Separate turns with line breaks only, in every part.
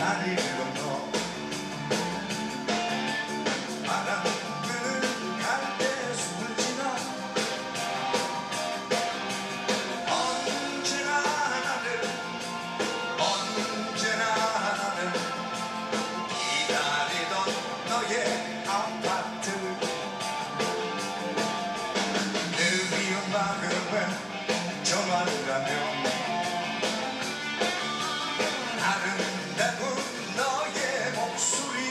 다리를 건너 바람 부는 갈대숲을 지나 언제나 나는 기다리던 너의 아파트 그리운 마음에 전화를 하며 아름다운 너의 목소리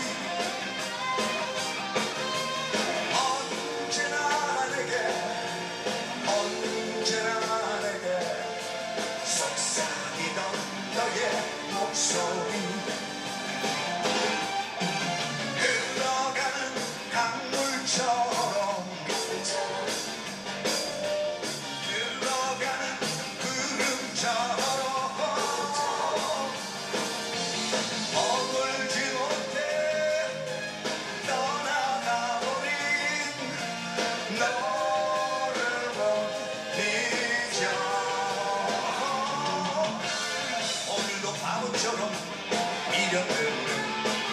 언제나 내게 속삭이던 너의 목소리 흘러가는 강물처럼 흘러가는 구름처럼 머물지 못해 떠나가버린 너를 못 잊어 오늘도 바보처럼 미련을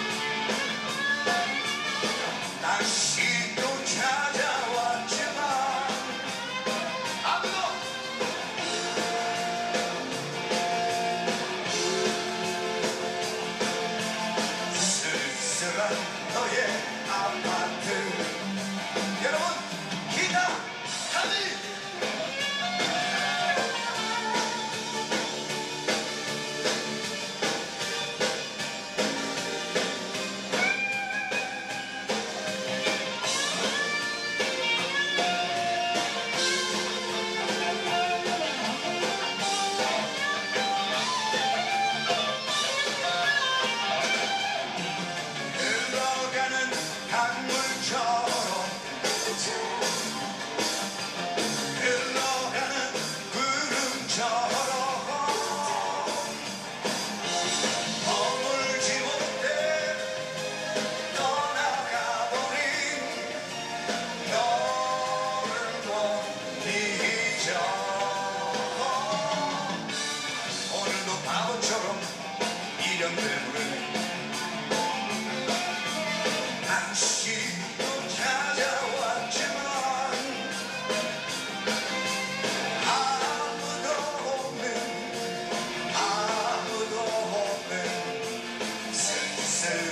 다시 또 찾아왔지만 아무도 쓸쓸한 너의 아파트 여러분 기타 하늘 강물처럼 흘러가는 구름처럼 머물지 못해 떠나가버린 너를 못 잊어 오늘도 바보처럼 미련 때문에 다시 또 찾아왔지만 아무도 없는 쓸쓸